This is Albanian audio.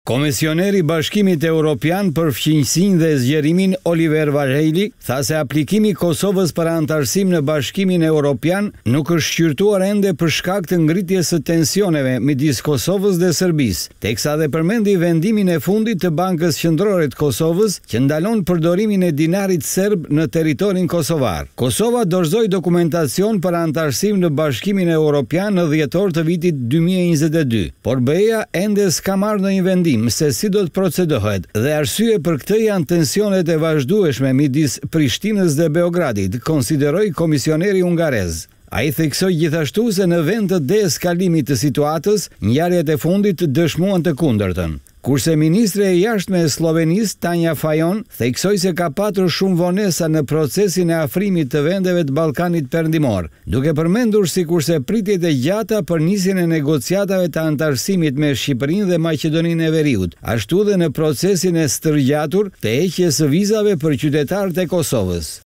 Komisioneri i Bashkimit Evropian për fqinjësinë dhe zgjerimin Oliver Varhelyi tha se aplikimi i Kosovës për antarësim në Bashkimin Evropian nuk është shqyrtuar ende për shkak të ngritjes së tensioneve midis Kosovës dhe Serbisë, teksa dhe përmendi vendimin e fundit të Bankës Qendrore të Kosovës që ndalon përdorimin e dinarit serb në territorin kosovar. Kosova dorëzoi dokumentacion për antarësim në Bashkimin Evropian në dhjetor të vitit 2022, por BE-ja ende s'ka marrë ndonjë vendim se si do të procedohet dhe arsye për këtë janë tensionet e vazhdueshme midis Prishtinës dhe Beogradit, konsideroi komisioneri hungarez. Ai theksoi gjithashtu se në vend të deeskalimit të situatës, ngjarjet e fundit dëshmuan të kundërtën. Kurse ministre e jashtme e Slovenisë Tanja Fajon theksoi se ka patur shumë vonesa në procesin e afrimit të vendeve të Ballkanit Perëndimor, duke përmendur sikurse pritjet e gjata për nisjen e negociatave të antarësimit me Shqipërinë dhe Maqedoninë e Veriut, ashtu dhe në procesin e stërgjatur të heqjes së vizave për qytetarët e Kosovës.